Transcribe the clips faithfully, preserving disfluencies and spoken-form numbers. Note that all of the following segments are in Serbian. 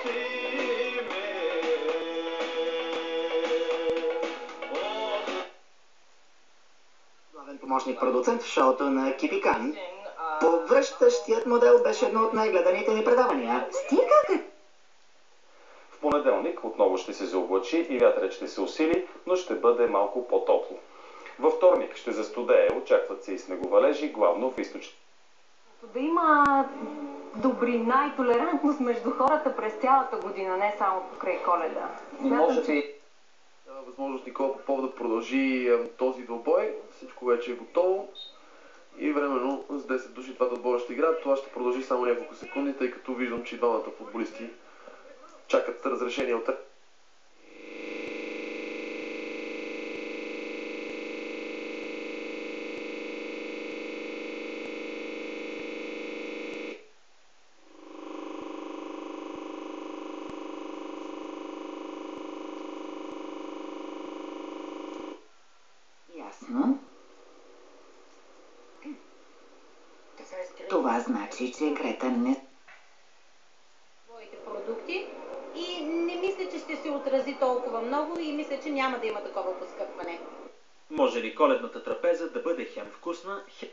Главен помощник продуцент в шоуто на Кипикан. Повръщащият модел беше едно от най-гледаните ни предавания. Стига как... В понеделник отново ще се заоблачи и вятърът ще се усили, но ще бъде малко по-топло. Във вторник ще застудее, очакват се и снеговалежи, главно в източни. Да има добрина и толерантност между хората през цялата година, не само покрай Коледа. Може би дава възможност Никола Попов да продължи този двубой. Всичко вече е готово. И временно с десет души двата отбора ще играят. Това ще продължи само няколко секунди, тъй като виждам, че и двамата футболисти чакат разрешение от... Ясно. Това значи, че Грета не... Своите продукти и не мисля, че ще се отрази толкова много и мисля, че няма да има такова поскъпване. Може ли коледната трапеза да бъде хем вкусна, хем...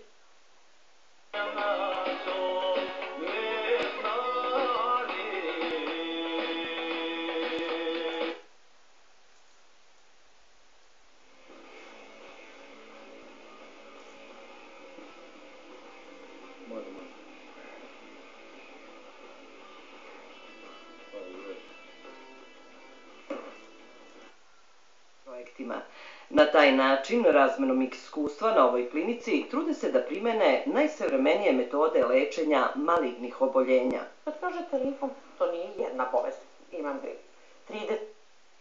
Проектima. Na taj način, razmenom iskustva na ovoj klinici, trude se da primene najsavremenije metode lečenja malignih oboljenja. Kad kažete limfom, to nije jedna bolest. Imam grip. trideset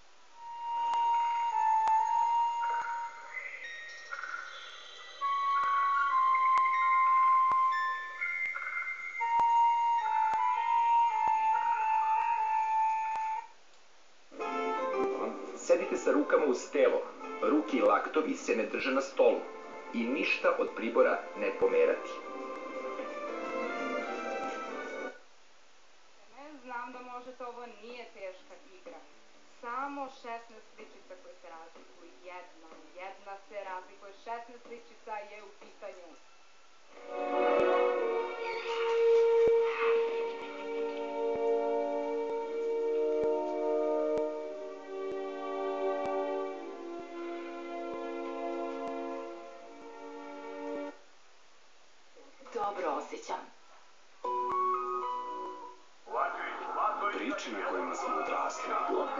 Sedite sa rukama uz telo, ruke i laktovi se ne drže na stolu i ništa od pribora ne pomerati. Znam da možete, ovo nije teška igra. Samo šesnaest sličica koje se razlikuju. Jedna, jedna se razlikuje. šesnaest sličica je u pitanju. Dobro osjećam. Priče na kojima smo odrasli.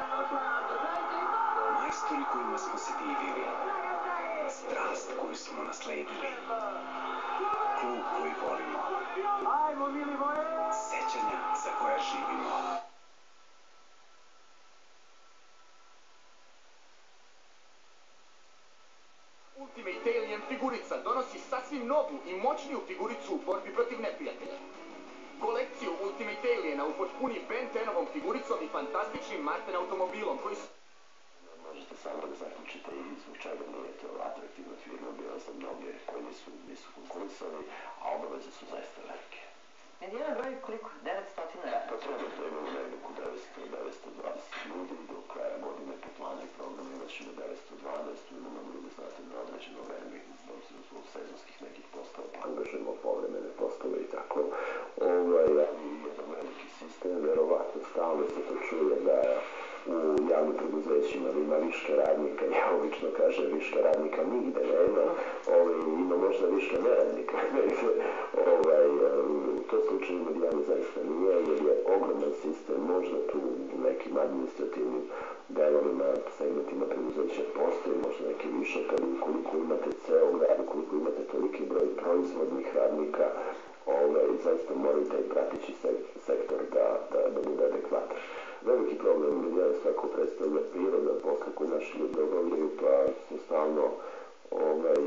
Majstori kojima smo se divili. Strast koju smo nasledili. Klub koji volimo. Sećanja za koja živimo. Ultimate Alien figurica donosi sasvim novu i moćniju figuricu u borbi protiv neprijatelja. Kolekciju Ultimate Aliena upotpuni Ben Tenovom figuricom i fantastičnim Marten automobilom koji su... Možete samo da zaključite i zbog čega nije to atraktivna firma bila za mnoge koji nisu, nisu konkurisali, a obaveze su zaista velike. Medijana broji koliko? devetsto rada? Pa trenutno imamo negdje oko devetsto do devetsto dvadeset ljudi, do kraja godine po planu i programu imat ćemo devetsto dvanaest, imamo ljudi, znate, na određeno vreme, zbog sezonskih nekih postava, pa angažujemo povremene postave i tako. Ovaj, jedan veliki sistem, verovatno stalno se to čuje da u javnim preduzećima ima viška radnika, ja obično kažem viška radnika nigde nema, ovaj, ima možda viška neradnika, ovaj, u to slučaju Medijana zaista nije, jer je ogroman sistem, možda tu u nekim administrativnim delovima, segmentima preduzeća postoji možda neki višak, ali ukoliko imate ceo grad, ukoliko imate toliki broj proizvodnih radnika, ovaj, zaista moraju taj pratići sektor da, da, da bude adekvatan. Veliki problem Medijana svako predstavlja priroda posla koju naši ljudi obavljaju, pa se stalno ovaj...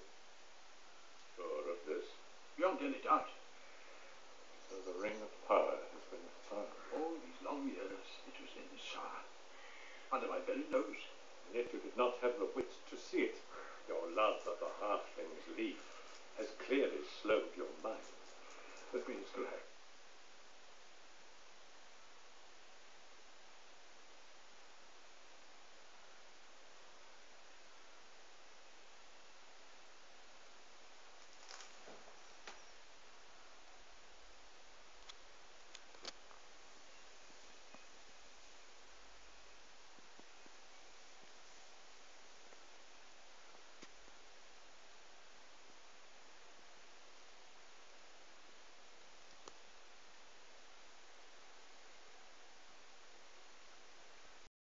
Sure of this? Beyond any doubt. So the ring of power has been found. All these long years it was in the Shah, under my very nose. And yet you did not have the wit to see it. Your love of the halfling's leaf has clearly slowed your mind. But we still have